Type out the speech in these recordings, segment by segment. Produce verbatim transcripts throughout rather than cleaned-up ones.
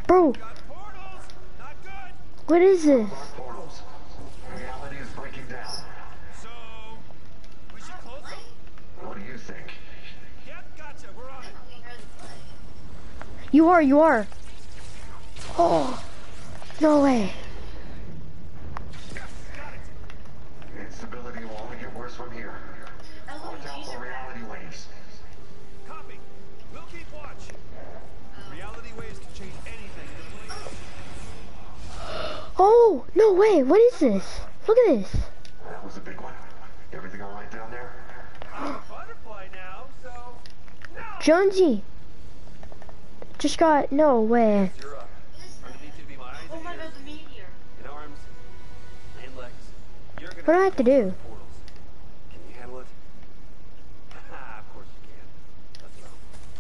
Bro, what is this? Reality is breaking down. So, we should close them? What do you think? Yep, gotcha. We're on it. You are, you are. Oh, no way. Instability will only get worse from here. Watch out for reality waves. Copy. We'll keep watch. Reality waves can change anything. Oh, no way. What is this? Look at this. That was a big one. Everything all right down there? Butterfly now, so... No! Jonesy. Just got, no way. You're up. Underneath you to be my eyes and ears. the meteor. And arms. And legs. You're gonna What do I have to do? portals. Can you handle it? Of course you can. Let's go.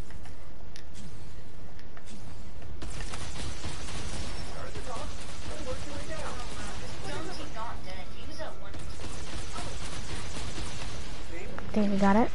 Start the top and work your way down. Jonesy not dead. He was at one. I think we got it.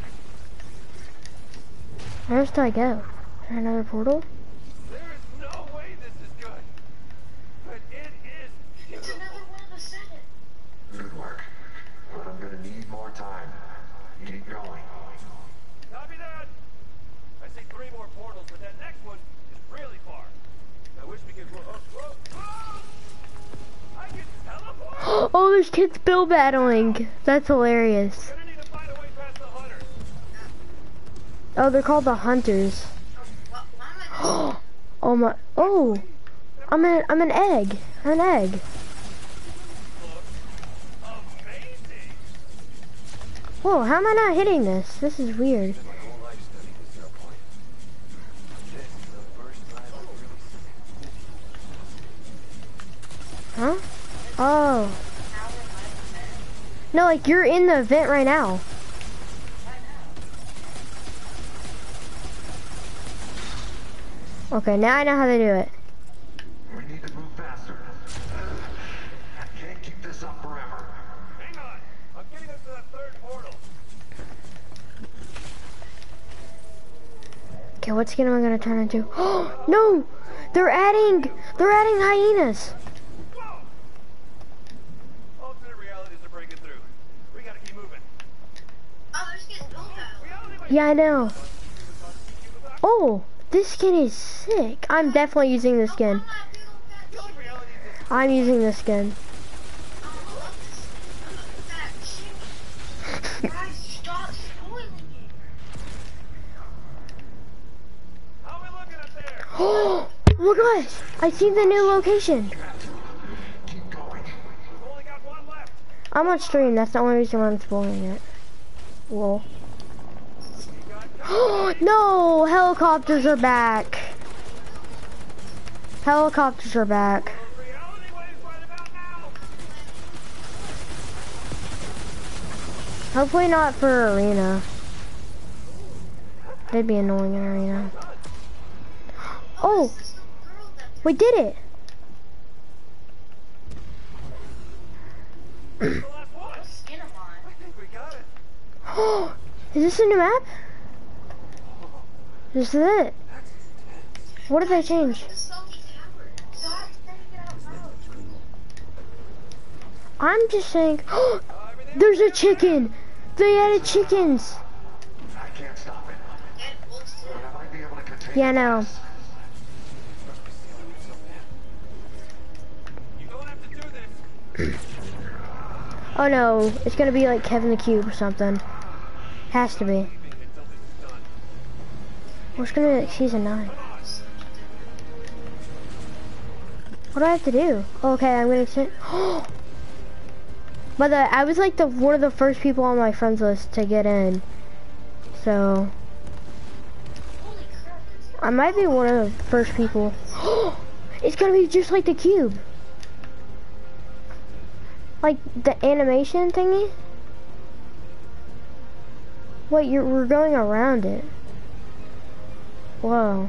Where else do I go? Is there another portal? There is no way this is good. But it is It's beautiful. another one of the seven. Good work. But I'm gonna need more time. Keep going. Copy that. I see three more portals, but that next one is really far. I wish we could. Whoa, whoa, whoa! I can teleport. Oh, there's kids bill battling. That's hilarious. Gonna need to find a way past the hunters. Oh, they're called the hunters. What? Why am I? Oh my, oh, I'm an, I'm an egg. I'm an egg. Amazing. Whoa, how am I not hitting this? This is weird. My whole life studied the zero point. This is the first time I've really seen it. Huh? Oh. No, like you're in the event right now. Okay, now I know how to do it. We need to move faster. I can't keep this up forever. Hang on. I'm getting us to that third portal. Okay, what skin am I gonna turn into? Oh no! They're adding, they're adding hyenas. Whoa! Alternate realities are breaking through. We gotta keep moving. Oh, there's getting built out. Reality waves. Yeah, I know. Oh, this skin is sick. I'm definitely using this skin. I'm using this skin. Guys, stop spoiling it. How are we looking up there? Oh, look guys, I see the new location. Keep going. We've only got one left. I'm on stream, that's the only reason why I'm spoiling it. Lol. No, helicopters are back. Helicopters are back. Reality waves right about now. Hopefully not for arena. That'd be annoying in arena. Oh, we did it. The last one. Skin of mine. I think we got it. Oh, is this a new map? This is it. What did they change? The salty tower. So I have to take it out now. I'm just saying. Oh, there's a chicken. They added chickens. I can't stop it. And wolves too. But I might be able to contain Yeah, the no. blast. You don't have to do this. Oh no, it's gonna be like Kevin the Cube or something. Has to be. Leaving until this is done. Well, it's gonna be like season nine. What do I have to do? Okay, I'm gonna send. But the, I was like the one of the first people on my friends list to get in, so Holy crap. I might be one of the first people. It's gonna be just like the cube, like the animation thingy. Wait, you're we're going around it. Whoa!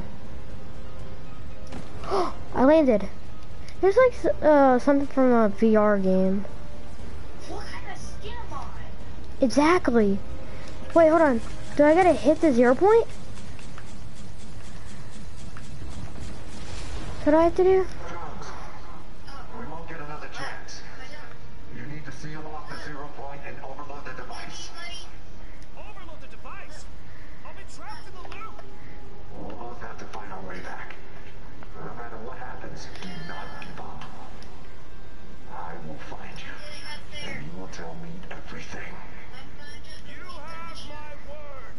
I landed. There's like s- uh something from a V R game. What kind of skin am I? Exactly. Wait, hold on. Do I gotta hit the zero point? What do I have to do? Jones, we won't get another chance. You need to seal off the zero point and overload the device. Overload the device. I'll be trapped in the loop. We'll both have to find our way back. No matter what happens, do not give up. I will find you, and you will tell me everything. You have my word.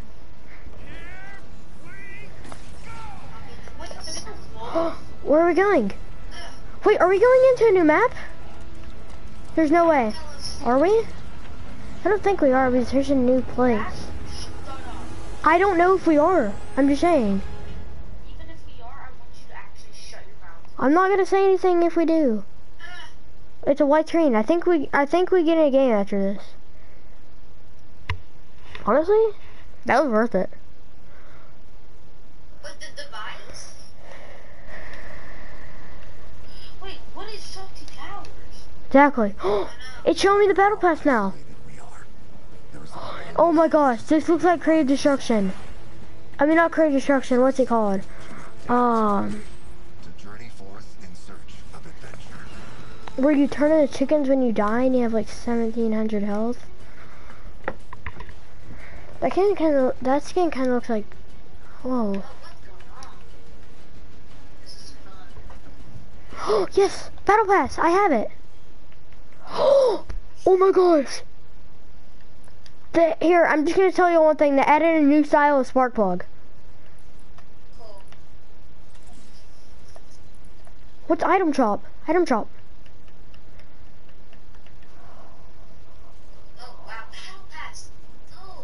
Here we go. Where are we going? Wait, are we going into a new map? There's no way. Are we? I don't think we are because there's a new place. I don't know if we are. I'm just saying. Even if we are, I want you to actually shut your mouth. I'm not gonna say anything if we do. It's a white screen. I think we I think we get in a game after this. Honestly, that was worth it. But the device? Wait, what is Salty Towers? Exactly. It's showing me the battle pass now. Oh my gosh, this looks like Creative Destruction. I mean, not Creative Destruction. What's it called? Um, To journey forth in search of adventure. where you turn into chickens when you die and you have like seventeen hundred health. That kind of, that skin kind of looks like. Whoa. What's going on? This is fun. Oh yes, battle pass. I have it. Oh my gosh. The, here, I'm just gonna tell you one thing. They added a new style of spark plug. Cool. What's item shop? Item shop. Oh, wow. Battle Pass. Oh.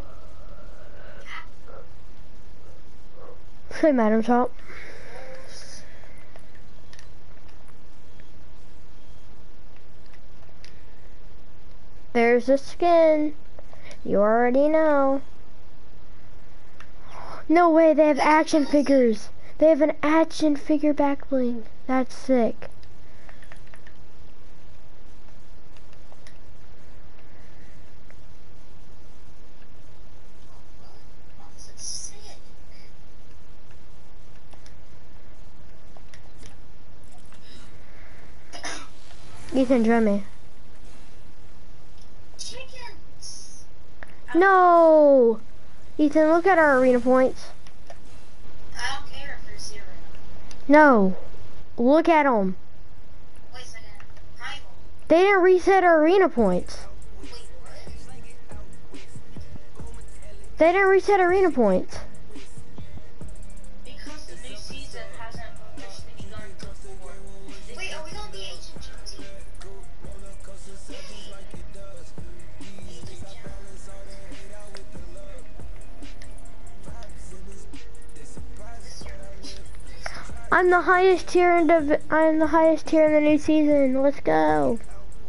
Same item shop. There's the skin. You already know. No way, they have action figures. They have an action figure back bling. That's sick. This is sick. Ethan, join me. Chickens. No! Ethan, look at our arena points. I don't care if they're zero. No. Look at them. Wait a second. Primal. They didn't reset our arena points. Wait, what? They didn't reset arena points. Because the new season hasn't officially begun until four. Wait, are we on the ancient gym team? I'm the highest tier in the I'm the highest tier in the new season. Let's go.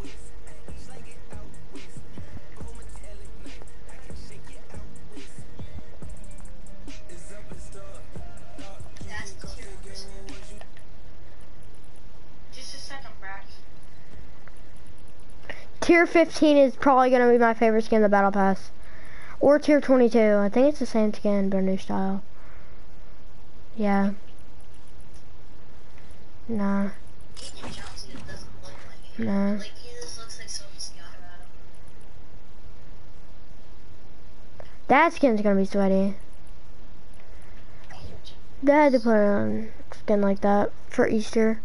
That's the tier. Just a second, Brax. Tier fifteen is probably gonna be my favorite skin in the battle pass. Or tier twenty-two. I think it's the same skin but a new style. Yeah. Nah. Agent Jonesy doesn't look like it. Nah. Like, he just looks like someone's got about him. That skin's gonna be sweaty. Agent Jones. They had to put on skin like that for Easter.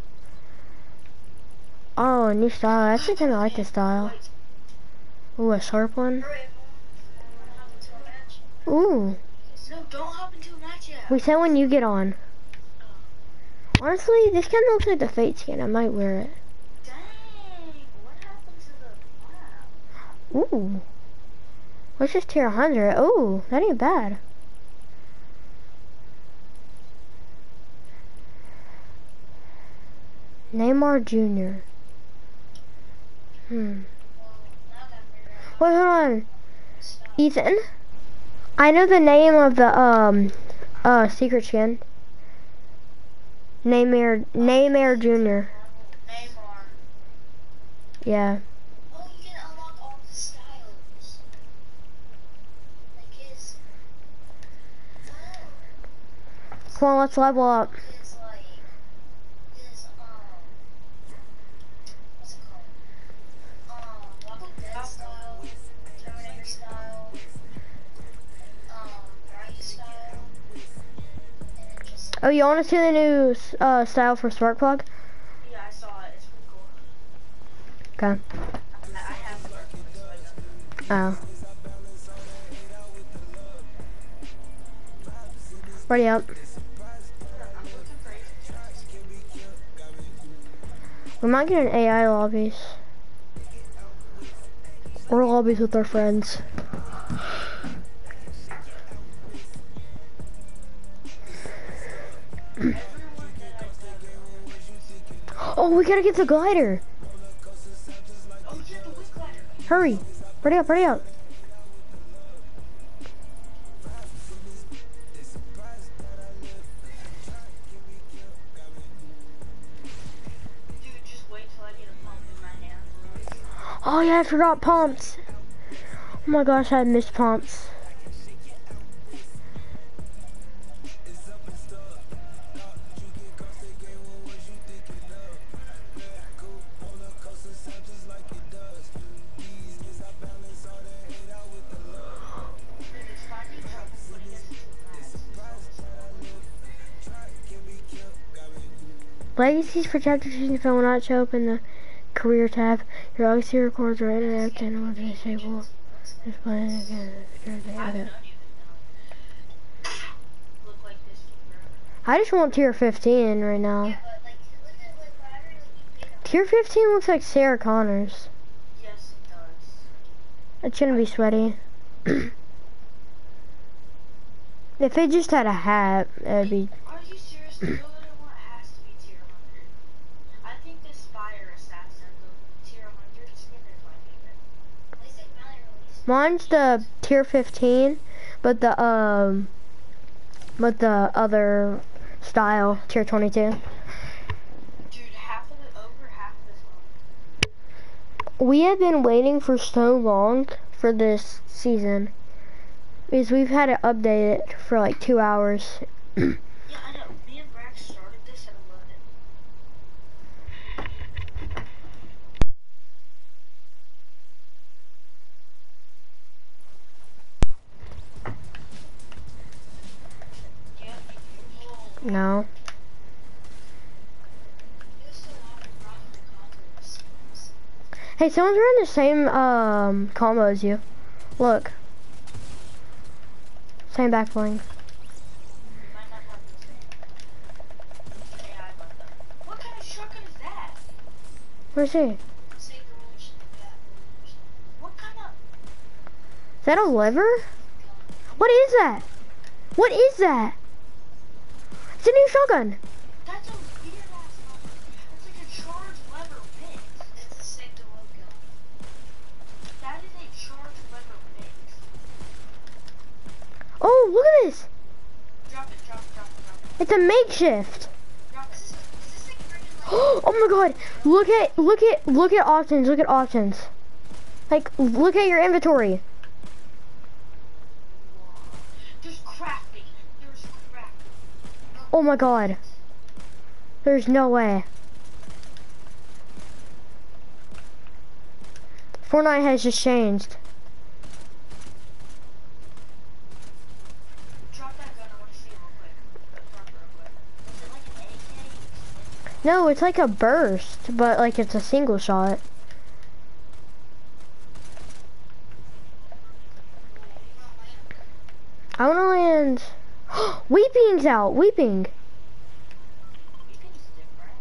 Oh, a new style. I actually kinda like this style. Ooh, a sharp one. Hurry, everyone hop into a match. Ooh. No, don't hop into a match yet. We said when you get on. Honestly, this kind of looks like the Fate skin. I might wear it. Dang, what happened to the map? Ooh. Let's just tier one hundred. Ooh, that ain't bad. Neymar Junior Hmm. Wait, hold on. Ethan? I know the name of the, um, uh, secret skin. Neymar, Neymar Junior Neymar. Yeah. Oh, you can unlock all the styles. Like his. Come on, let's level up. His, like. Oh, you want to see the new uh, style for spark plug? Yeah, I saw it. It's pretty cool. Okay. I, I have spark plugs. Oh. Ready up. I'm looking for agents. We might get an A I lobbies. Or lobbies with our friends. Oh, we gotta get the glider. Oh, yeah, the whip glider. Hurry. Hurry up, hurry up. Dude, just wait till I get a pump in my hand. Oh yeah, I forgot pumps. Oh my gosh, I missed pumps. Legacies for chapter two will not show up in the career tab. Your legacy records are interactive and will disable display again. Okay. Look like this forever. I just want tier fifteen right now. Yeah, but like, look at like whatever like, you pick up. Tier fifteen looks like Sarah Connors. Yes, it does. It's gonna be sweaty. If it just had a hat, it'd be. Are you serious? The other one has to be tier one hundred. I think the Spire Assassin, the tier one hundred skin is my favorite. At least they finally released. Mine's the tier fifteen, but the um, but the other style tier twenty-two. Dude, half of it over, half of this one. We have been waiting for so long for this season because we've had it updated for like two hours. Yeah, I know. Me and Brax started this at eleven. Yeah. Oh. No. Hey, someone's wearing the same um combo as you. Look. Same back bling. Might not have the same A I button. What kind of shotgun is that? Where's he? What kind of... Is that a lever? What is that? What is that? It's a new shotgun. That's a weird ass gun. It's like a charged lever bit. It's a sick to look gun. That is a charged lever bit. Oh, look at this. Drop it, drop it, drop it, drop it. It's a makeshift. Drop it. Is this, is this like freaking like... Oh my god. Look at look at look at options. Look at options. Like look at your inventory. There's crafting. There's crafting. Oh my god. There's no way. Fortnite has just changed. Drop that gun. I want to see it real quick. Drop it real quick. Is it like an A K? No, it's like a burst, but like it's a single shot. I wanna land. Weeping's out. Weeping. Beacon's different.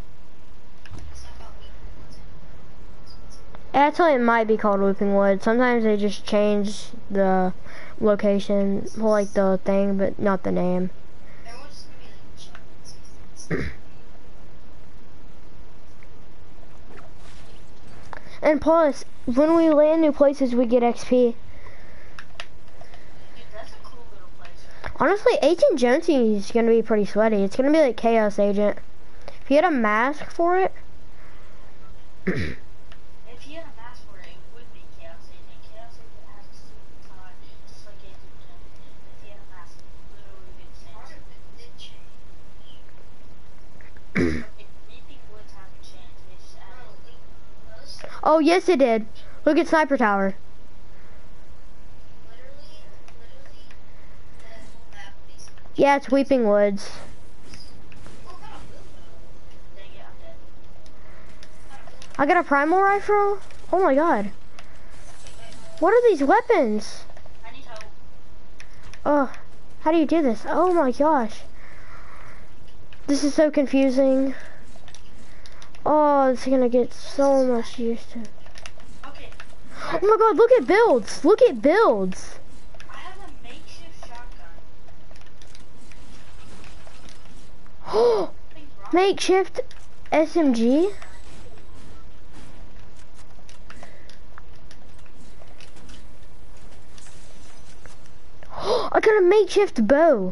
That's why it might be called Weeping Wood. Sometimes they just change the location, well, like the thing, but not the name. Everyone's just gonna be like, And plus, when we land new places, we get X P. dude, that's a cool little place. Honestly, Agent Jonesy is gonna be pretty sweaty. It's gonna be like Chaos Agent. If you had a mask for it. If he had a mask for it, it would be Chaos Agent. Chaos Agent has a suit and tie, just like Agent Jones. If he had a mask, it would literally be the same. Part of it did change. Okay, Reaping Woods haven't changed. They just added. Oh, yes, it did. Look at Sniper Tower. Literally, literally, the whole map basically. Yeah, it's Weeping Woods. I got a primal rifle? Oh my god. What are these weapons? I need help. Oh, how do you do this? Oh my gosh. This is so confusing. Oh, it's gonna get so much used to. Okay. Oh my god, look at builds. Look at builds. I have a makeshift shotgun. Oh, Something's wrong. makeshift S M G. I got a makeshift bow.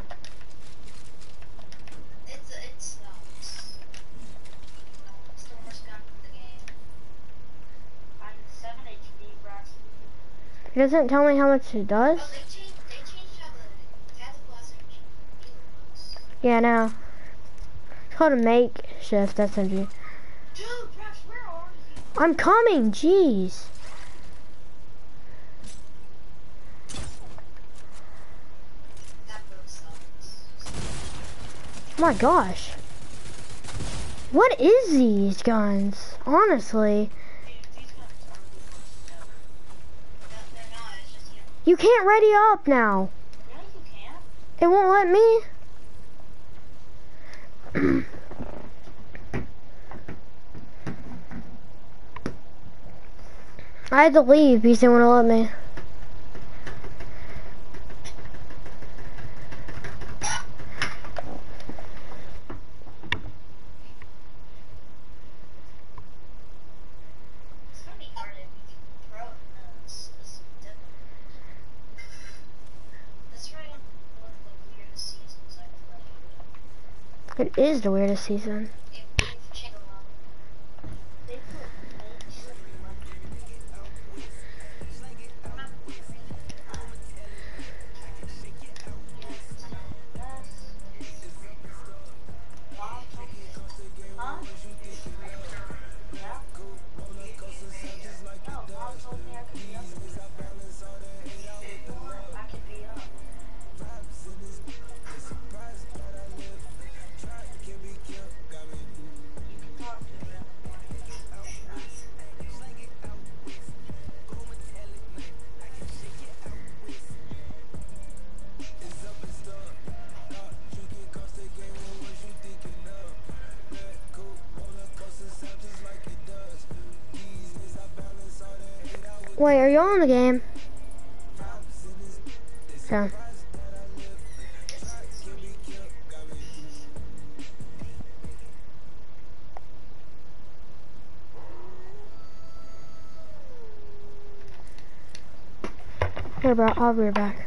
It's it's um, it's, it's the worst gun in the game. I'm seven H P, Braxton. It doesn't tell me how much it does. Oh, they changed they changed how the tactical S M G looks. Yeah, no. It's called a makeshift S M G. Dude, Brax, where are you? I'm coming, jeez. That boat sucks. Oh my gosh. What is these guns? Honestly. Dude, these guns are really close together. No, they're not. It's just you. You can't ready up now. Yeah, you can. It won't let me. I had to leave because they wouldn't let me. It's gonna be hard to be pro in this. This is difficult. This is really one of the weirdest seasons I've played. It is the weirdest season. It, they've changed a lot. They put makeshift Huh? Yeah? No, Mom told me I could be up. I could be up. You can talk to me. Wait, are you on the game? Yeah. Here, bro, I'll be right back.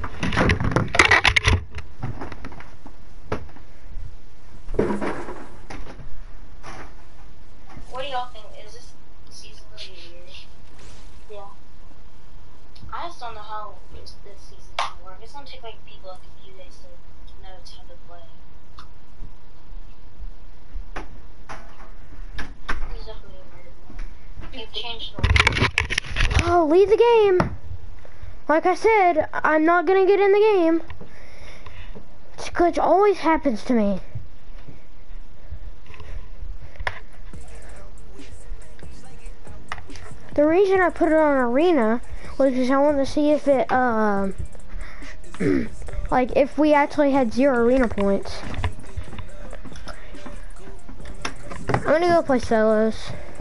What do y'all think? Is this season gonna be weird? Yeah. I just don't know how this, this season's gonna work. It's gonna take like people like a few days to know how to play. This is definitely a weird one. They've changed the Oh, leave the game. Like I said, I'm not gonna get in the game. This glitch always happens to me. The reason I put it on arena was because I wanted to see if it, um, like if we actually had zero arena points. I'm gonna go play solos.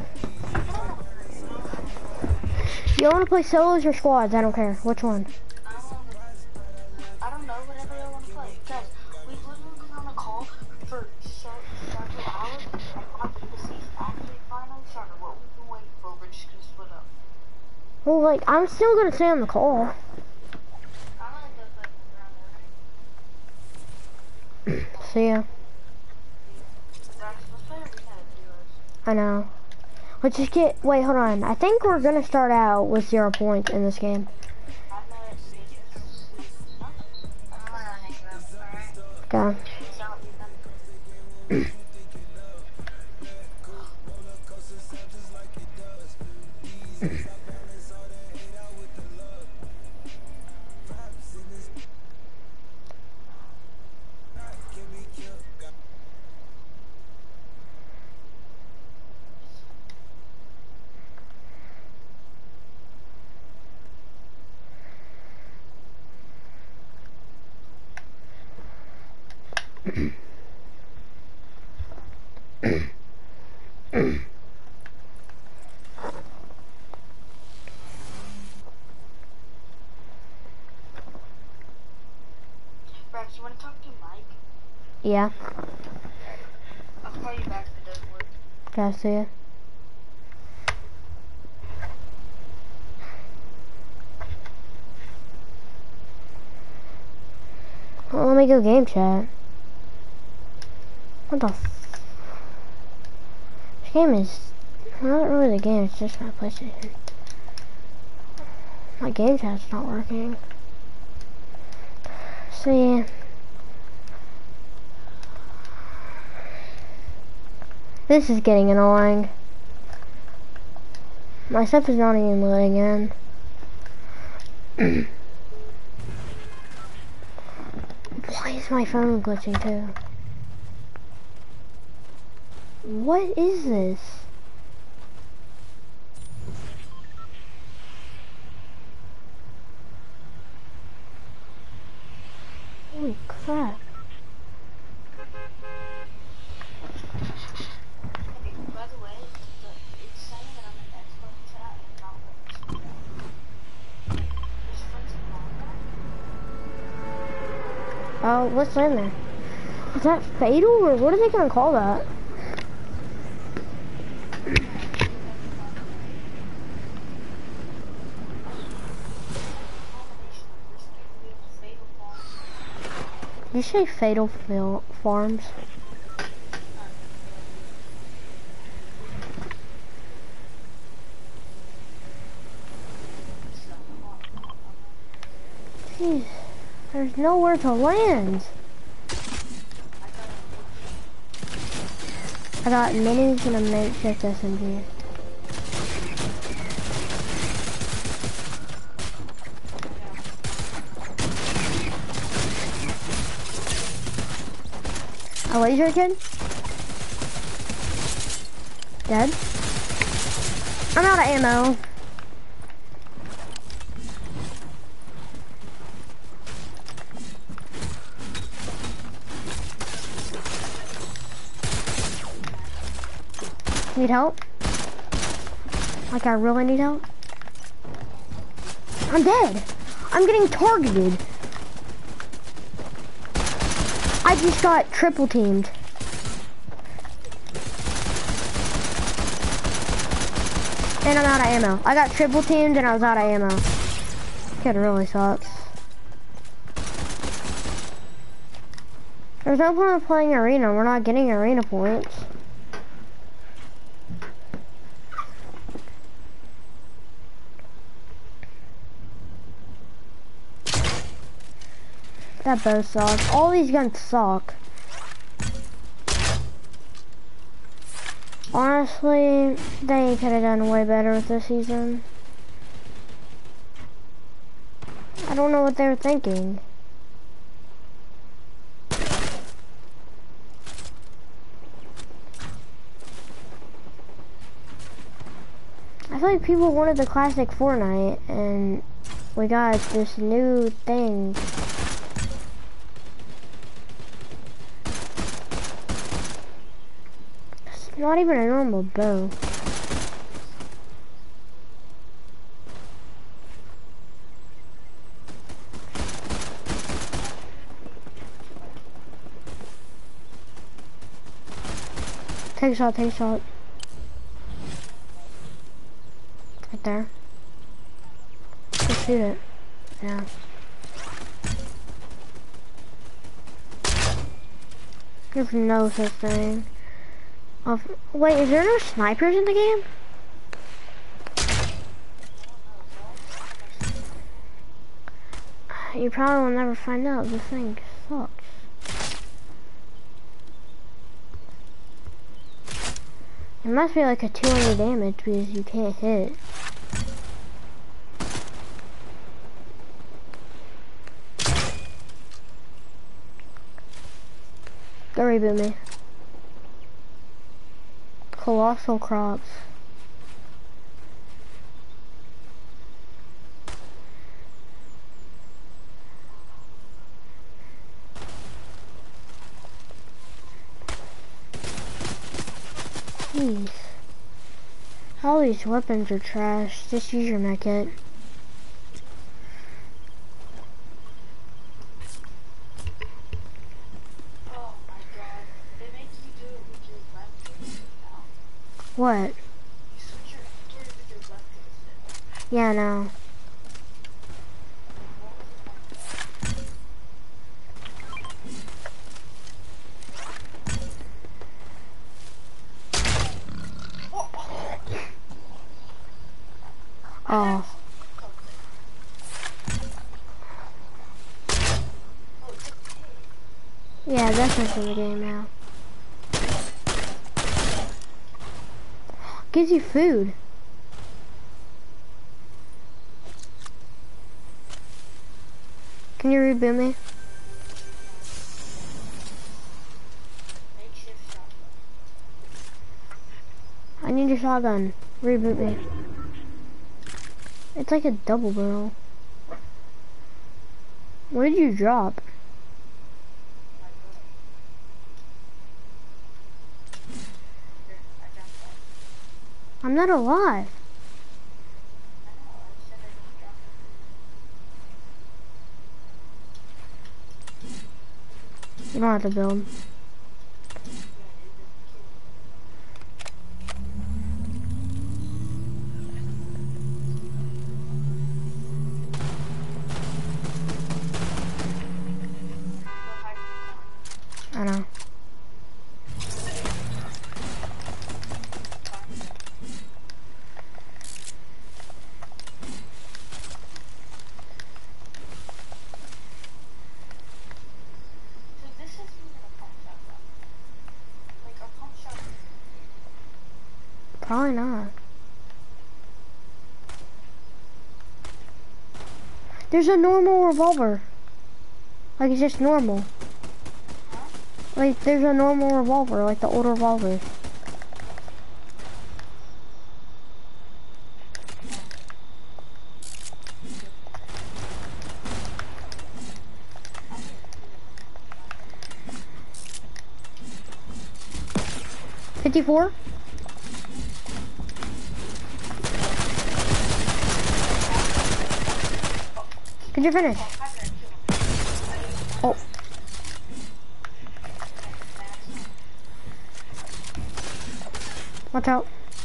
You want to play solos or squads? I don't care. Which one? I don't, I don't know whatever y'all want to play. Guys, we've literally been on a call for several hours. After the season actually finally started, what we've been waiting for, we're just gonna split up. Well, like, I'm still gonna stay on the call. I'm gonna go play around there. See ya. Brax, let's play arena duos. I know. Let's just get, wait, hold on. I think we're gonna start out with zero points in this game. I'm not serious. Huh? I'm gonna hang up, alright? Okay. Peace out, you guys. Brax, you want to talk to Mike? Yeah. I'll call you back if it doesn't work. Can I see it? Well, let me go game chat. What the f- This game is not really the game, it's just my PlayStation. My game chat's not working. See. This is getting annoying. My stuff is not even loading in. Why is my phone glitching too? What is this? Holy crap. Okay, by the way, the, it's saying that I'm in Xbox chat and not with There's friends in Oh, what's in there? Is that fatal or what are they gonna call that? Did you say Fatal Fil- Farms? Jeez, there's nowhere to land. I got minis and a makeshift S M G. A laser kid? Dead? I'm out of ammo. Need help? Like I really need help? I'm dead. I'm getting targeted. I just got triple teamed. And I'm out of ammo. I got triple teamed and I was out of ammo. Kid really sucks. There's no point in playing arena. We're not getting arena points. That bow sucks. All these guns suck. Honestly, they could have done way better with this season. I don't know what they were thinking. I feel like people wanted the classic Fortnite, and we got this new thing. Not even a normal bow. Take a shot, take a shot. Right there. Just shoot it. Yeah. There's no such thing. Of, wait, is there no snipers in the game? You probably will never find out. This thing sucks. It must be like a two hundred damage because you can't hit. Go reboot me. Colossal crops. Jeez. All these weapons are trash. Just use your mech kit. Oh my god. They make you do it with your left joystick now. What? You switch your inventory with your left joystick. Yeah, no. Oh. Yeah, that's what's in the game now. Gives you food. Can you reboot me? I need a shotgun. Reboot me. It's like a double barrel. What did you drop? I'm not alive. You don't have to build. I know. Probably not. There's a normal revolver. Like, it's just normal. Like, there's a normal revolver, like the old revolvers. fifty-four? Did you finish? Oh. Watch out.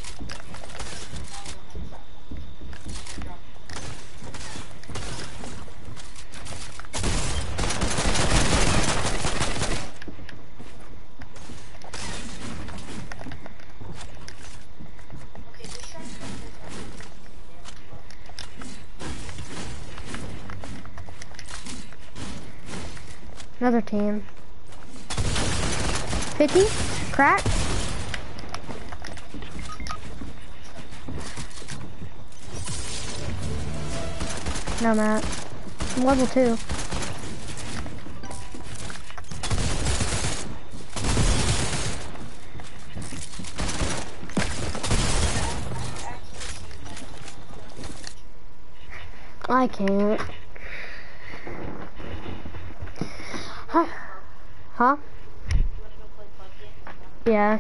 Another team. fifty? Crack? No, Matt. I'm level two. I can't. Huh? Huh? Yeah.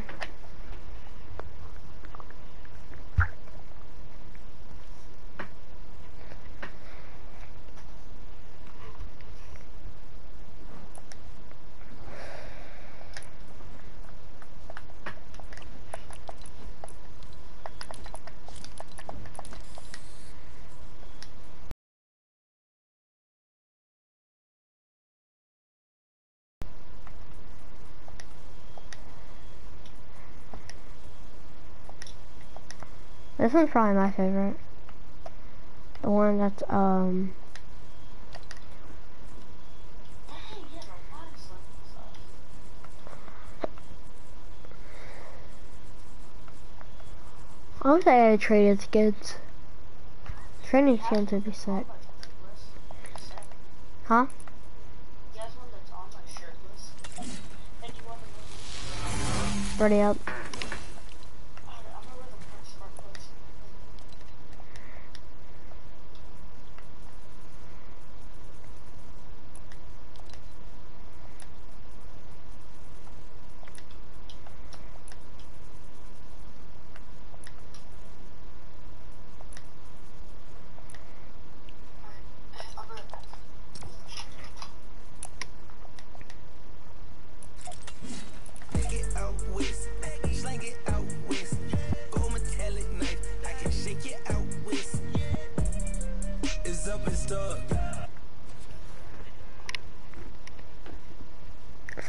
This one's probably my favorite. The one that's, um... I wish I had traded skins. Trading skins would be sick. Huh? Ready up.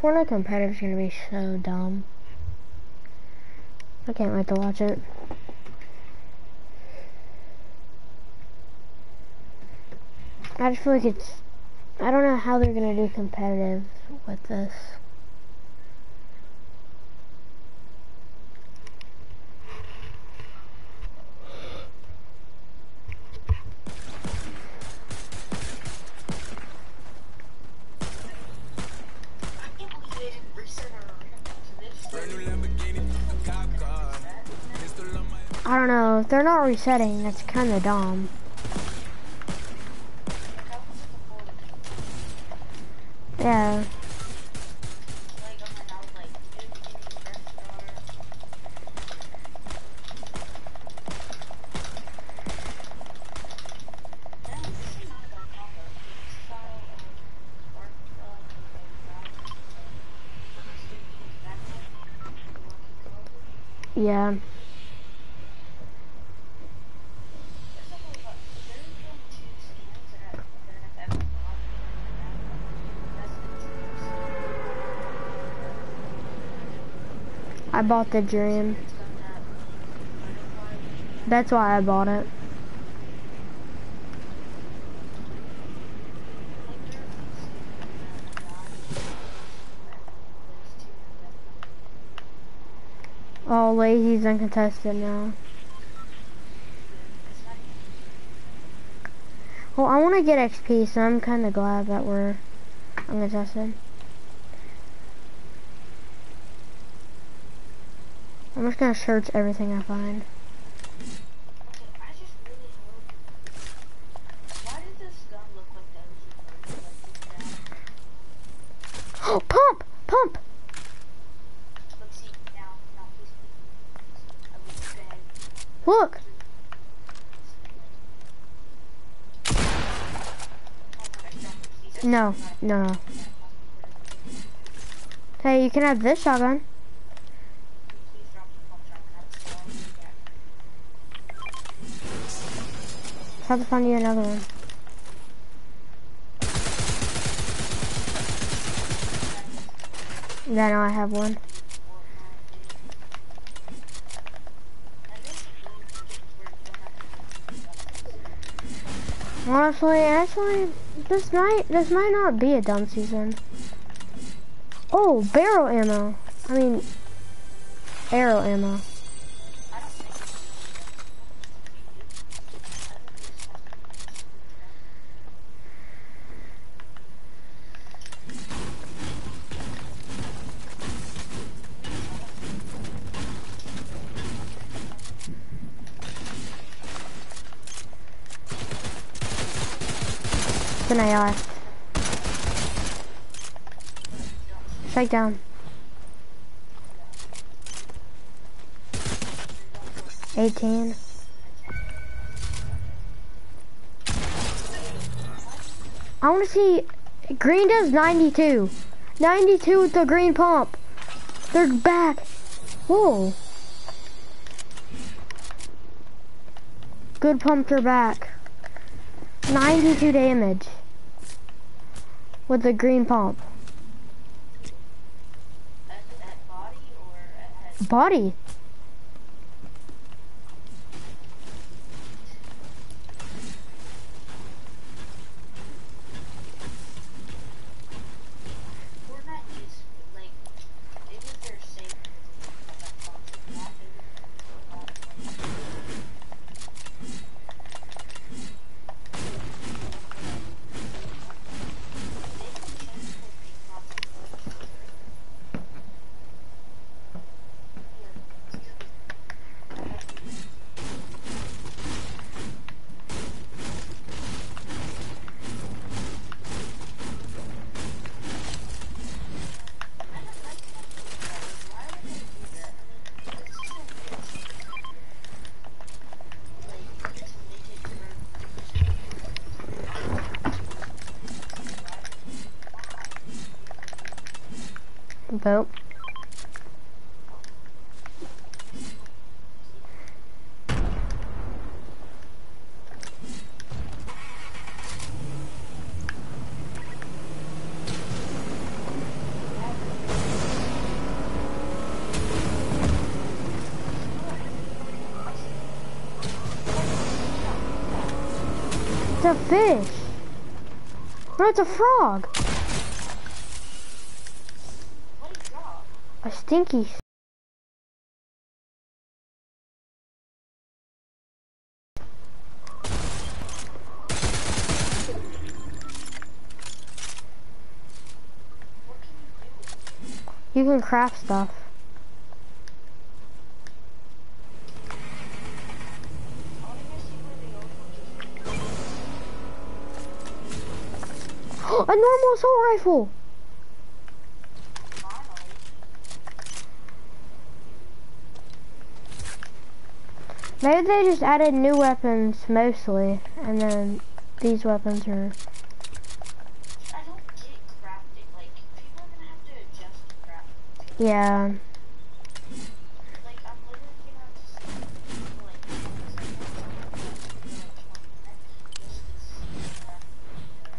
Fortnite competitive is gonna be so dumb. I can't wait to watch it. I just feel like it's, I don't know how they're gonna do competitive with this. I can't believe they didn't reset our arena to this. I don't know, if they're not resetting, that's kinda dumb. Yeah. Like, oh my God, like, new beginning, fresh start. Yeah, this is not a bad combo. The style of work, uh, like, like, student backpack, working clothes. Yeah. There's a whole lot, there's been two skins that, I, that I've ever bought for the backpack. That's the dreams. I bought the dream. It's got that butterfly. That's why I bought it. Like, there are a few skins that I got. There's two that Oh, Lazy's uncontested now. it's not Well, I want to get X P, so I'm kind of glad that we're uncontested. I'm just gonna search everything I find. Okay, I just really hope. Why did this gun look like that was like down? Oh, pump! Pump! But see, now, now please, please, I was dead. Look! No, no, no. Hey, you can have this shotgun. Please drop the pump shotgun. Have to find you another one. Yeah, no, I have one. Honestly, actually, this might this might not be a dumb season. Oh, barrel ammo. I mean, arrow ammo. Then I left. Strike down. eighteen. I want to see. Green does ninety-two. ninety-two with the green pump. They're back. Whoa. Good pumps are back. ninety-two damage with the green pump. At, at body or at head? Body. Fortnite is like, it was their safe because of that function. Not everything. Vote. a fish. No, it's a frog. What did you drop? A stinky. What can you do? You can craft stuff. I want to go see where the old ones are. A normal assault rifle. Finally. Maybe they just added new weapons mostly, and then these weapons are. I don't get crafting. Like, people are gonna have to adjust to crafting. Yeah. Like, I'm literally gonna have to sit for like twenty seconds or like twenty minutes just to see crafting.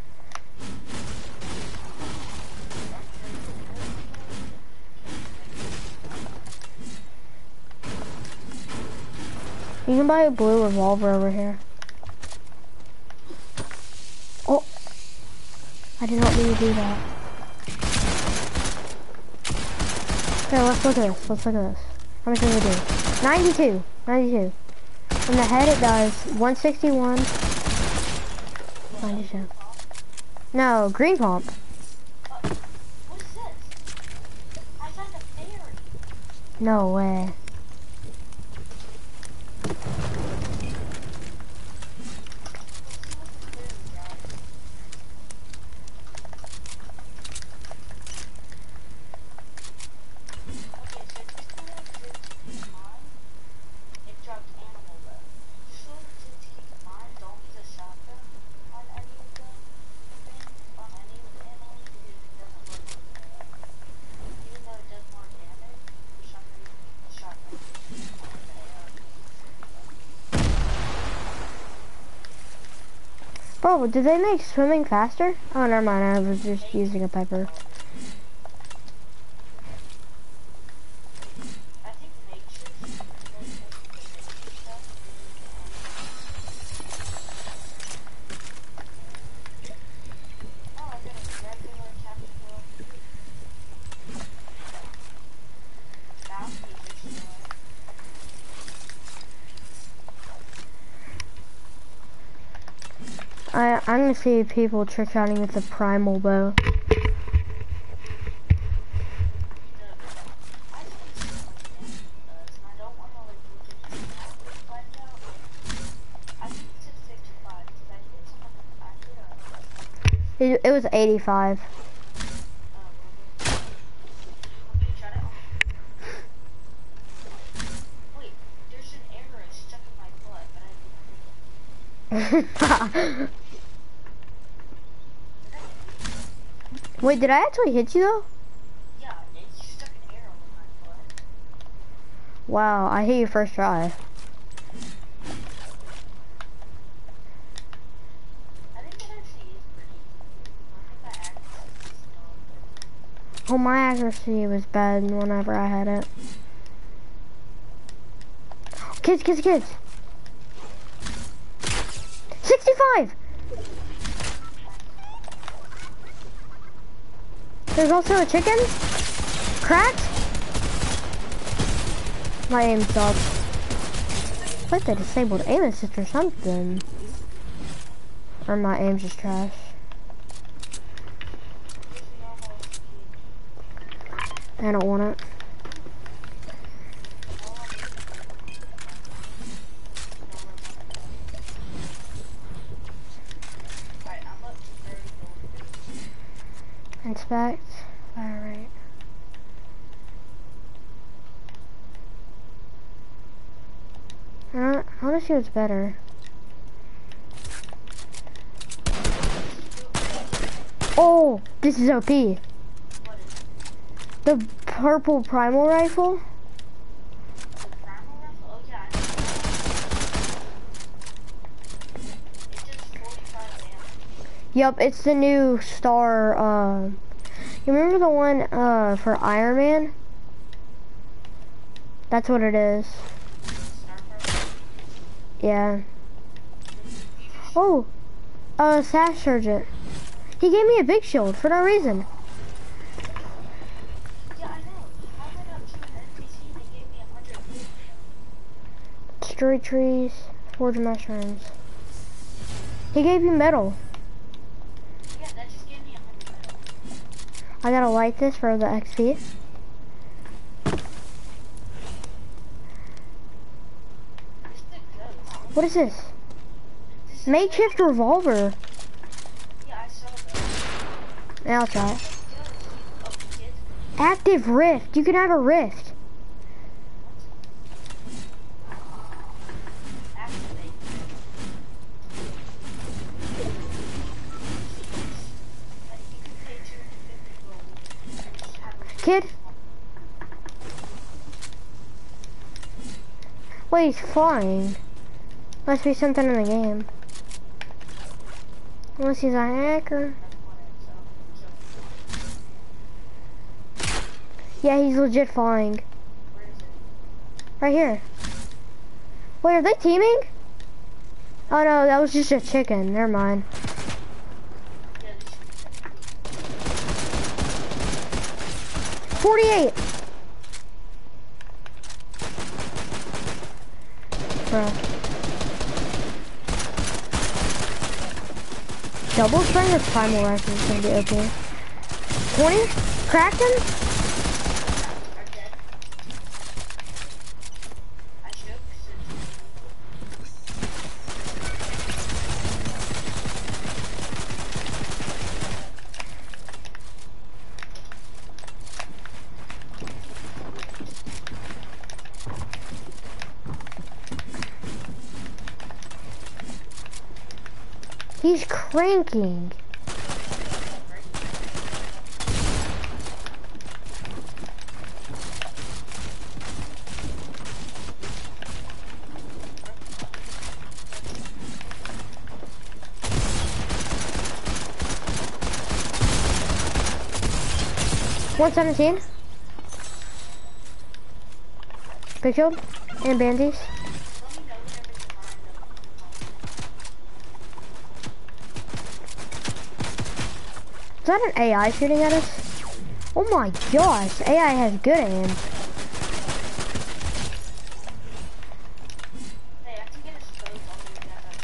You can buy a blue revolver over here. Oh! I did not mean to do that. Okay, let's look at this. Let's look at this. How much does it do? ninety-two. ninety-two. In the head it does one sixty-one. ninety-two. No, green pump. What is this? I found a fairy. No way. Bro, did they make swimming faster? Oh, never mind. I was just using a pepper. I think nature's oh, I got a regular tactical bounty destroyer. I, I'm gonna see people trick-shotting with the primal bow. It, it was eighty-five. Wait, there's an arrow stuck in my butt, but I didn't think it. Wait, did I actually hit you though? Yeah, it stuck an arrow in my butt. Wow, I hit you first try. I think that actually is pretty easy. I think that accuracy is still good. Oh, my accuracy was bad whenever I had it. Kids, kids, kids! sixty-five! There's also a chicken. Cracked. My aim sucks. Like they disabled aim assist or something. Or my aim's just trash. I don't want it. Alright, I'm up to thirty gold. Inspect. Fire rate. I I want to see what's better. Oh, this is O P. What is it? The purple primal rifle. The primal rifle? Oh yeah, I know. It does forty-five damage. Yep, it's the new star. Uh, you remember the one uh, for Iron Man? That's what it is. Star power? Yeah. Oh, Uh, Sash Sergeant. He gave me a big shield for no reason. Yeah, I know. I went up to an N P C and they gave me a hundred blue. Destroy trees, forge mushrooms. He gave you metal. Yeah, that just gave me a hundred metal. I gotta light this for the X P. This thing goes. What is this? This is Makeshift revolver. Yeah, I saw that. Yeah, I'll try it. It goes. Oh, kid. Active rift. You can have a rift. Activate. Like, you can pay two hundred fifty gold and just have a Kid. Wait, he's flying. Must be something in the game. Unless he's a hacker. Yeah, he's legit flying. Where is it? Right here. Wait, are they teaming? Oh no, that was just a chicken. Never mind. Yeah, this forty-eight! Bro. Double strength or primal rifle is gonna be O P. twenty? Cracked him? are dead. I shook since He's cranking. one seventeen. Big shield and bandies. let me know whenever you find them. Is that an A I shooting at us? Oh my gosh, A I has good aim. Hey, I can get exposed all the way down at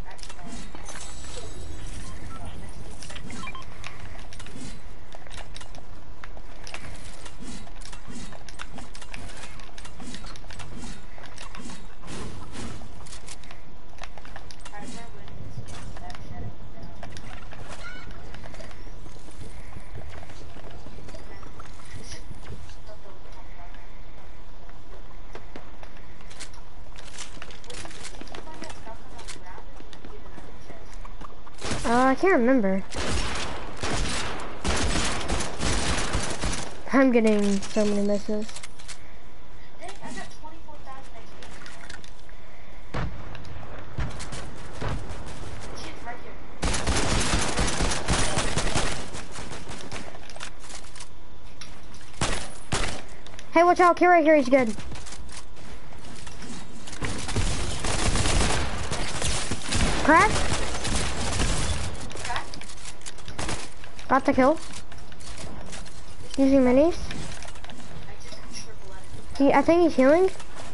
Alright, we're winning this game without shutting it down. This is stuff that we talk about. What did you, did you find that stuff on the ground or did you get it on the chest? Uh, I can't remember. I'm getting so many misses. Dang, I got twenty-four thousand X P. Shit, right here. Hey, watch out, kid right here, he's good. Crack? Crack? Got the kill. Using minis. I just triple edited. He, I think he's healing.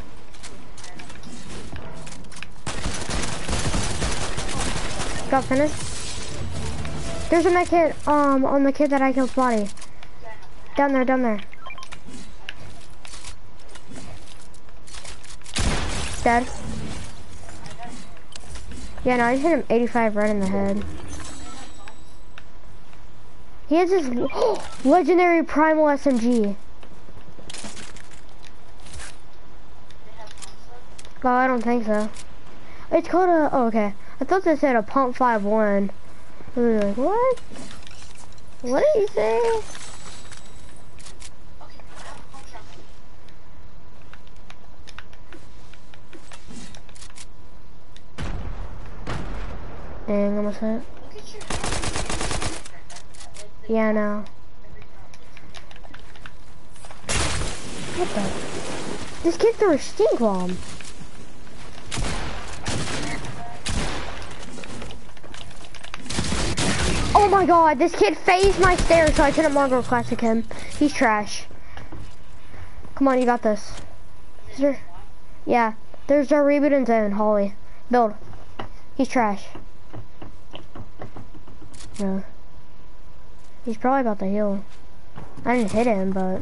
Got finished. There's a med kit um, on the kid that I killed's body. Down there, down there. Dead. Yeah, no, I just hit him eighty-five right in the head. He has this legendary primal S M G. They have pumps Oh, I don't think so. It's called a, oh, okay. I thought they said a pump five one. I was like, what? What did he say? Okay, I have a pump shotgun. Dang, almost hit. Look at your head. Yeah, I know. What the? This kid threw a stink bomb. Oh my god, this kid phased my stairs so I couldn't Margot Classic him. He's trash. Come on, you got this. Is there, yeah, there's our reboot in zone, Holly. Build. He's trash. No. He's probably about to heal. I didn't hit him, but...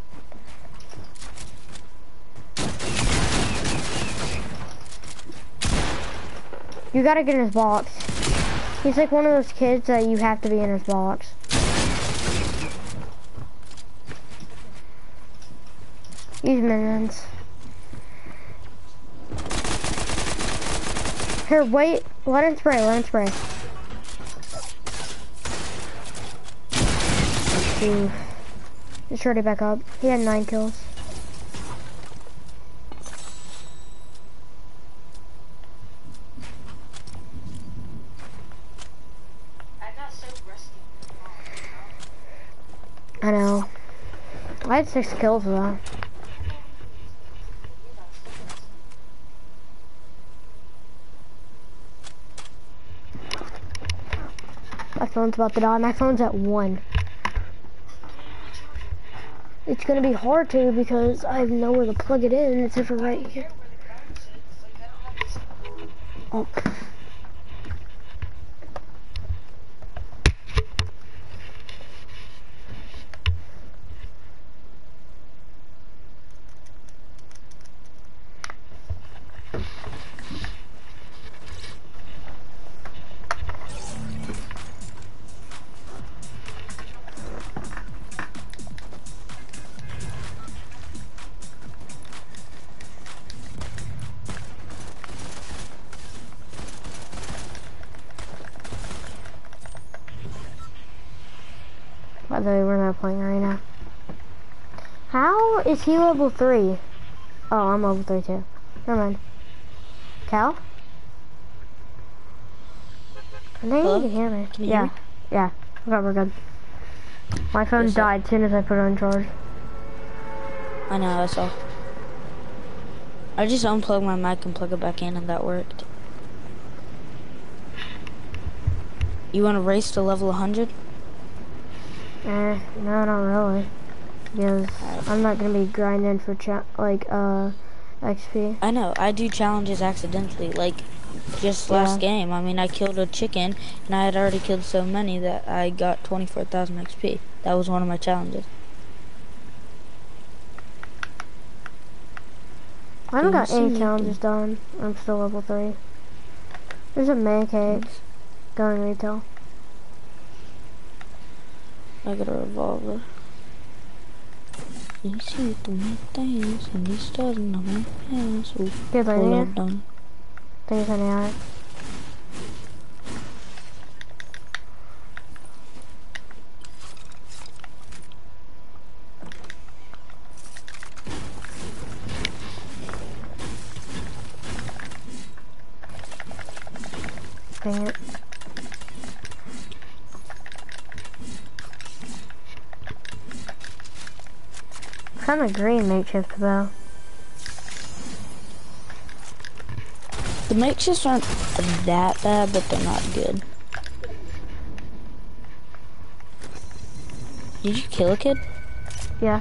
You gotta get in his box. He's like one of those kids that you have to be in his box. Use minions. Here, wait. Let him spray, let him spray. Ooh. Just ready back up. He had nine kills. I know. I had six kills though. My phone's about to die. My phone's at one. It's gonna be hard to because I have nowhere to plug it in except for right here. Oh. By the way, we're not playing right now. How is he level three? Oh, I'm level three too. Never mind. Cal? I think you can hear me. Can you yeah. hear me? Yeah. Okay, we're good. My phone Yes, died as soon as I put it on charge. I know, I saw. I just unplugged my mic and plug it back in and that worked. You want to race to level one hundred? Eh, no, not really. Because I'm not gonna be grinding for cha like uh X P. I know, I do challenges accidentally, like just Yeah. last game. I mean, I killed a chicken and I had already killed so many that I got twenty-four thousand X P. That was one of my challenges. I haven't got any Easy. challenges done. I'm still level three. There's a man cake going retail. I got a revolver. You see the my things and these stars in my hands. Ooh, Good all idea. I've done. Thanks, honey. Dang it. Kind of green makeshift bow. The makeshifts aren't that bad, but they're not good. Did you kill a kid? Yeah.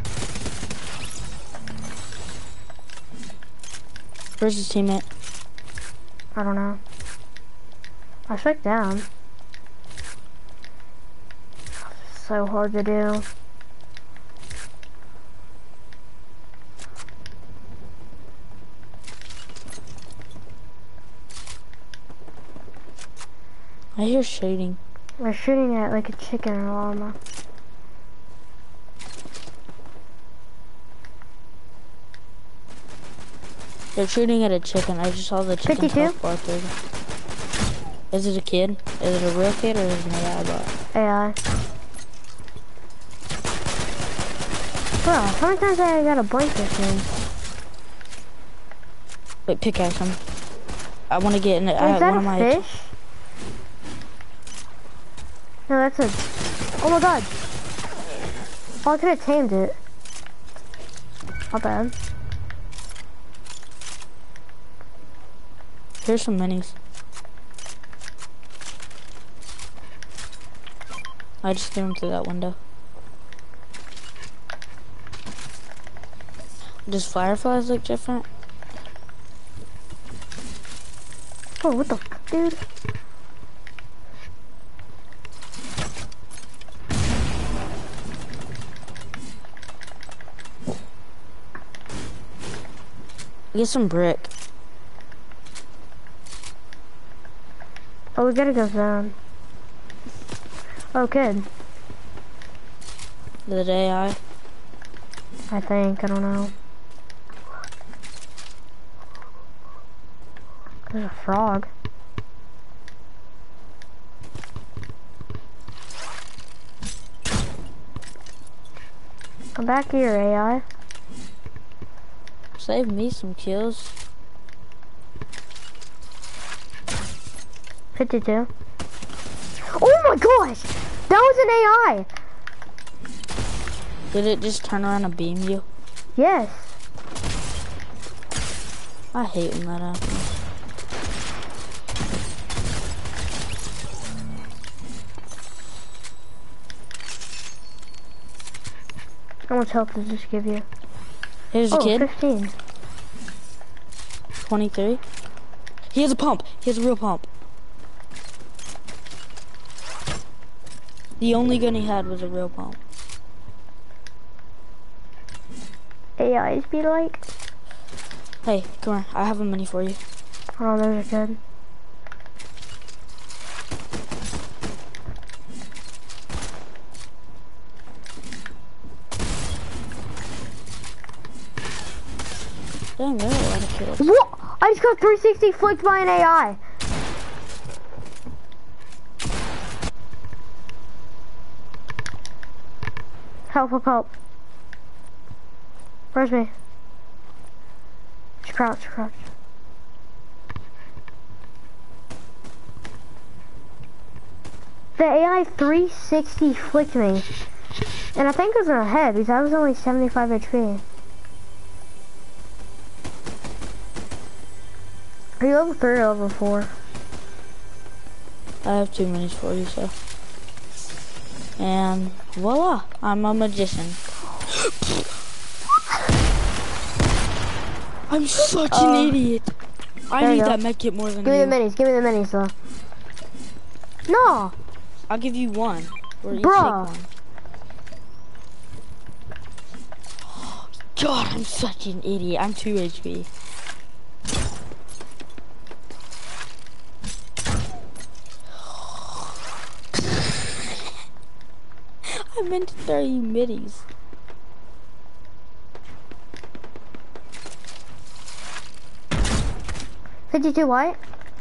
Where's his teammate? I don't know. I struck down. So hard to do. I hear shooting. We're shooting at like a chicken or a llama. They're shooting at a chicken. I just saw the chicken fifty-two? health bar through. Is it a kid? Is it a real kid or is it an A I bot? A I. Bro, how many times I gotta blink this thing? Wait, pickaxe him. I want to get in it. Wait, I is have that one a of my. fish? No, that's a... Oh my god! Oh, I could have tamed it. Not bad. Here's some minis. I just threw him through that window. Does fireflies look different? Oh, what the fuck, dude? Get some brick. Oh, we gotta go down. Oh, good. The A I. I think, I don't know. There's a frog. Come back here, A I. Save me some kills. fifty-two. Oh my gosh! That was an A I! Did it just turn around and beam you? Yes. I hate when that happens. How much health does this give you? Here's a Oh, kid. fifteen. twenty-three. He has a pump. He has a real pump. The only gun he had was a real pump. A Is be like? Hey, come here. I have a mini for you. Oh, there's a kid. Dang, there are a lot of kills. What? I just got three sixty flicked by an A I. Help, help, help. Where's me? Just crouch, crouch. The A I three sixty flicked me. And I think it was in the head because I was only seventy-five H P. Are you level three or level four? I have two minis for you, so. And voila, I'm a magician. I'm such Uh, an idiot. I there you need go. that med kit more than Give me you. the minis, give me the minis though. No! I'll give you one. Or you Bruh. take one. God, I'm such an idiot. I'm two H P. I meant to throw you middies. fifty-two white?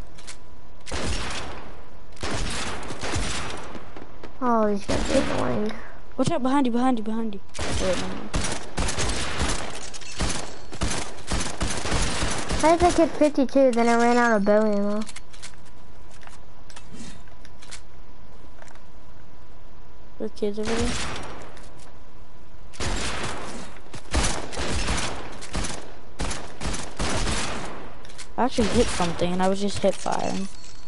Oh, these guys are annoying. Watch out, behind you, behind you, behind you. Wait, no, no. I think I hit fifty-two, then I ran out of bow ammo. There are kids over there. I actually hit something and I was just hip firing.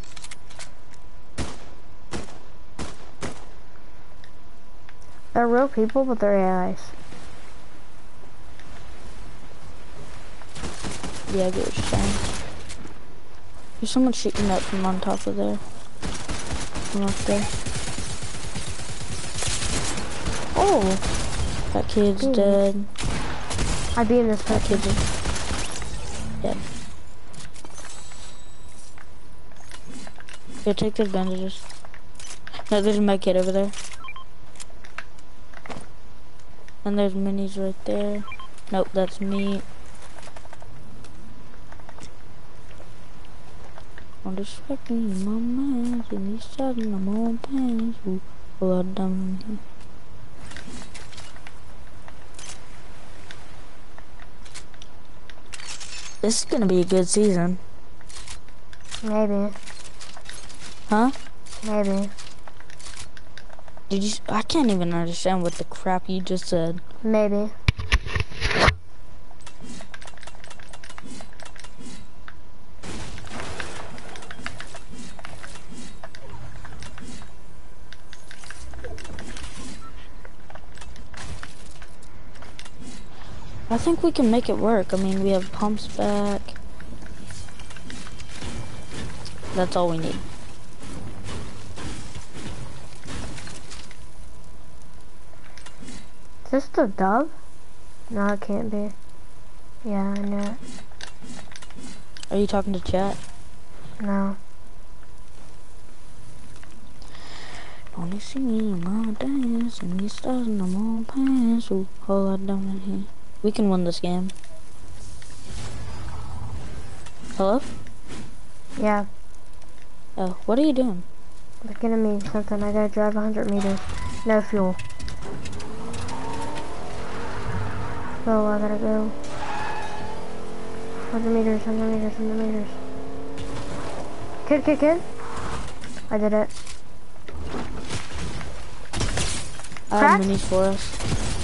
They're real people, but they're A Is. Yeah, I get what you're saying. There's someone shooting up from on top of there. From up there. Oh! That kid's Ooh. dead. I beat this That person. kid's dead. Here, take those bandages. No, there's a med kit over there. And there's minis right there. Nope, that's me. I'm disrespecting my man, and he's shouting my own pants. Ooh, a lot of them in here. This is gonna be a good season. Maybe. Huh? Maybe. Did you? I can't even understand what the crap you just said. Maybe. I think we can make it work. I mean, we have pumps back. That's all we need. Is this the dub? No, it can't be. Yeah, I know it. Are you talking to chat? No. Only see me in my dance and these stars in the mall pants. Ooh, whole lot down in here. We can win this game. Hello? Yeah. Oh, what are you doing? Looking at me something. I gotta drive one hundred meters. No fuel. So I gotta go. one hundred meters, one hundred meters, one hundred meters. Kid, kid, kid. I did it. I have Cracked? minis for us.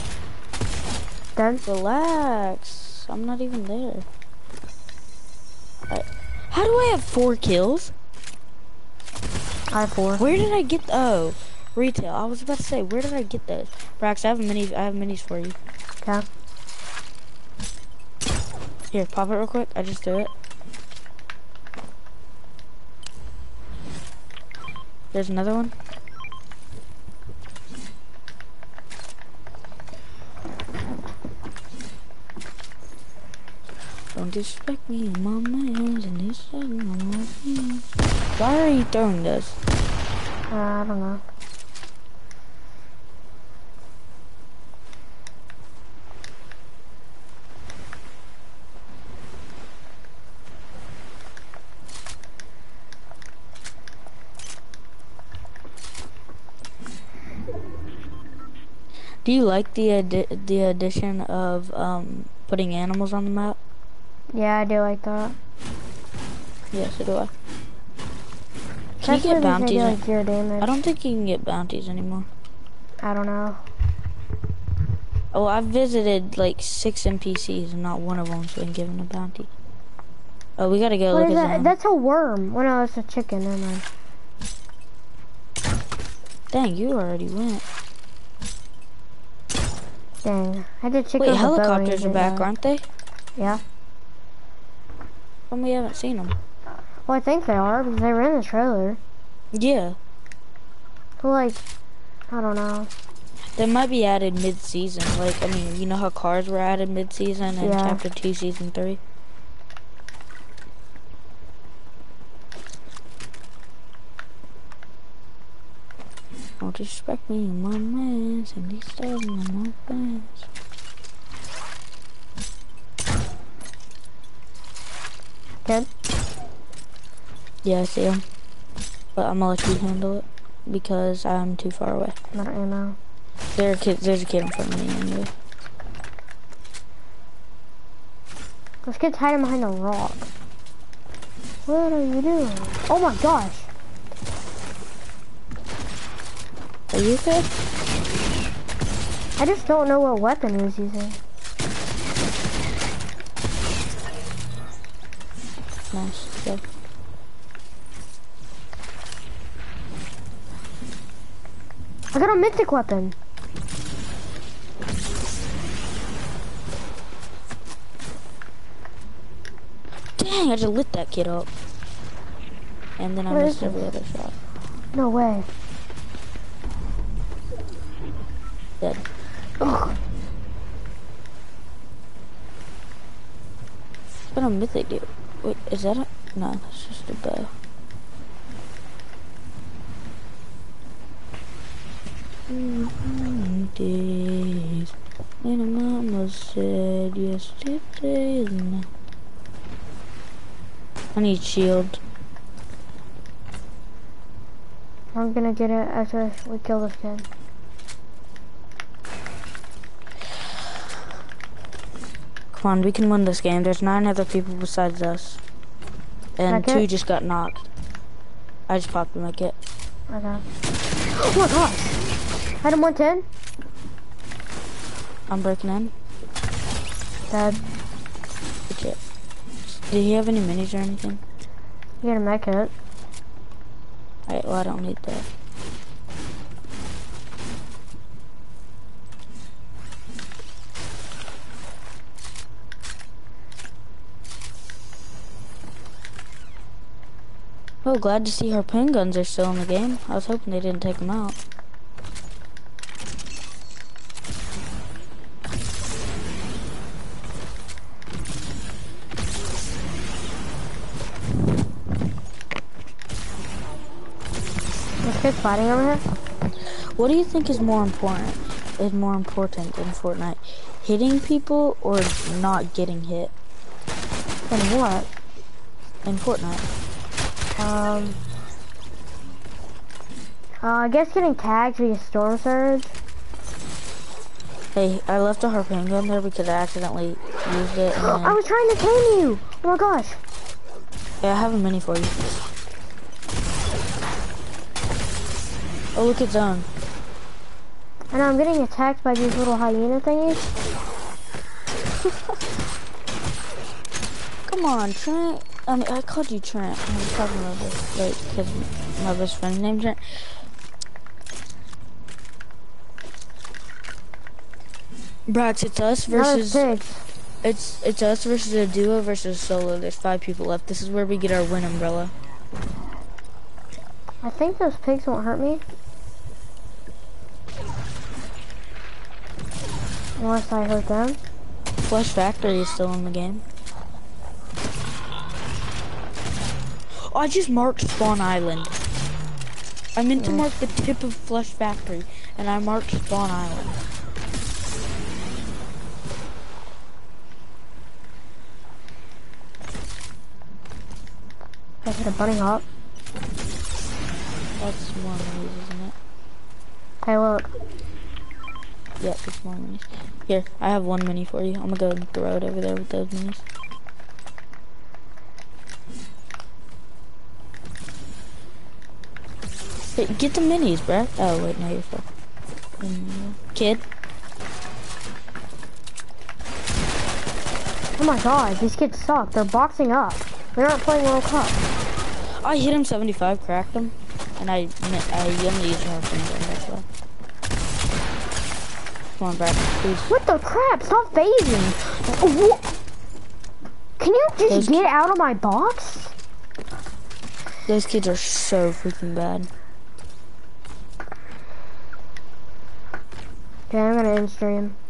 Done. Relax. I'm not even there. Alright. How do I have four kills? I have four. Where did I get? Oh, retail. I was about to say, where did I get those? Brax, I have minis. I have minis for you. Okay. Here, pop it real quick. I just do it. There's another one. Don't disrespect me, my man's and this is my man's. Why are you throwing this? Uh, I don't know. Do you like the addi the addition of um, putting animals on the map? Yeah, I do like that. Yes, so do I. Can you Especially get because bounties? they do, in- like zero damage. I don't think you can get bounties anymore. I don't know. Oh, I've visited like six N P Cs and not one of them's been given a bounty. Oh, we gotta go What look is at that? them. That's a worm. Oh no, it's a chicken. Never mind. Dang, you already went. Dang, I did chicken. Wait, with a bow and helicopters he are back, didn't. aren't they? Yeah. Well, we haven't seen them. Well, I think they are because they were in the trailer. Yeah, But like, I don't know. they might be added mid-season. Like, I mean, you know how cars were added mid-season in Yeah. Chapter two, Season three? Don't disrespect me, my man's, and these stars in my pants. Good. Yeah, I see him. But I'm gonna let you handle it because I'm too far away. I'm out of ammo. There are kids, there's a kid in front of me anyway. This kid's hiding behind a rock. What are you doing? Oh my gosh. Are you okay? I just don't know what weapon he was using. Nice, good. I got a mythic weapon. Dang, I just lit that kid up. And then I Where missed is every other shot. No way. Dead. Ugh. But a mythic dude. Wait, is that a... No, that's just a bow. Mm-hmm, days when a mama said yesterday is not. I need shield. I'm gonna get it after we kill this kid. Come on, we can win this game. There's nine other people besides us. And Okay. two just got knocked. I just popped the med kit. Okay. Oh my gosh. Had him one ten. I'm breaking in. Dead. Good shit. Did he have any minis or anything? You get a med kit. Alright, well I don't need that. Oh, glad to see harpoon guns are still in the game. I was hoping they didn't take them out. There's kids fighting over here. What do you think is more important? Is more important in Fortnite, hitting people or not getting hit? And what? In Fortnite. Um. Uh, I guess getting tagged via Storm Surge. Hey, I left a harpoon gun there because I accidentally used it. And then... I was trying to tame you! Oh my gosh. Yeah, I have a mini for you. Oh, look at zone. I know I'm getting attacked by these little hyena thingies. Come on, Trent. I mean, I called you Trent. I was talking about this, like, because my best friend's named Trent. Brax, it's us versus... It's it's us versus a duo versus solo. There's five people left. This is where we get our win umbrella. I think those pigs won't hurt me. Unless I hurt them. Flush Factory is still in the game. Oh, I just marked Spawn Island. I meant to mark the tip of Flush Factory, and I marked Spawn Island. I hit a bunny hop. That's more minis, isn't it? Hey, look. Yeah, it's more minis. Here, I have one mini for you. I'm gonna go and throw it over there with those minis. Hey, get the minis, bruh. Oh, wait, no, you're full. Um, kid. Oh my god, these kids suck. They're boxing up. We aren't playing World Cup. I hit him seventy-five, cracked him, and I I only used my finger, that's why. Come on, Brad, please. What the crap? Stop phasing. Wha- Can you just Those get out of my box? Those kids are so freaking bad. Okay, I'm gonna end stream.